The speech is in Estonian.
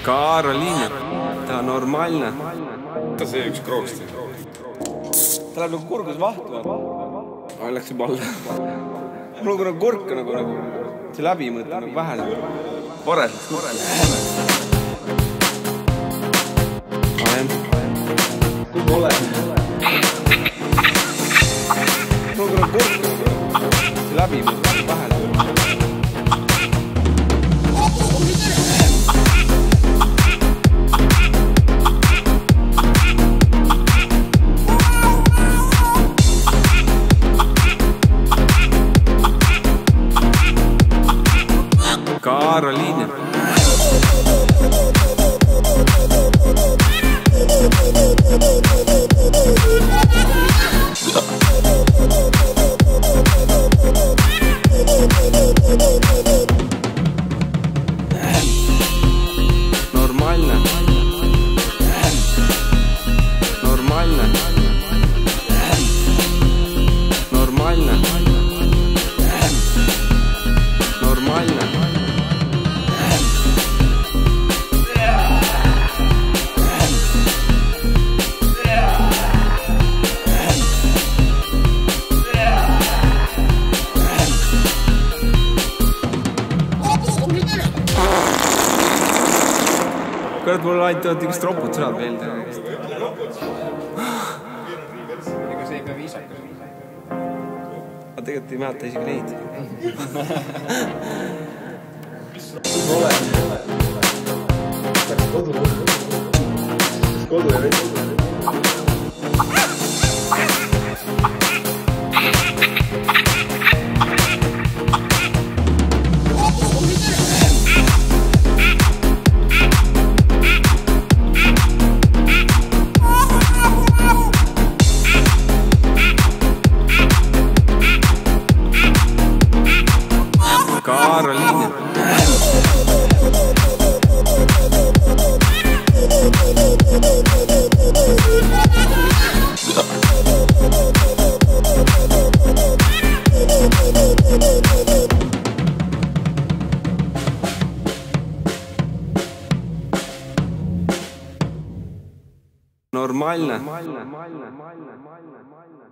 Karoliina, ta on normaalne. Ta see üks krooks teeb. Ta läheb nagu kurgus vahtu. Läks juba alla. Mul on kurk nagu see läbimõte nagu väheneb. Vares läks kurk. Kui pole. Mul on kurk see läbimõte nagu väheneb. Karoliina. Normaalne. Normaalne. Normaalne. Normaalne. Kurat, mul aitavad igast ropud sõnad meelde. Ega see ei pea viisakas. Ma tegelikult ei mäleta isegi neid. Pole. Kodu ja veits. Karoliina. Normaalne.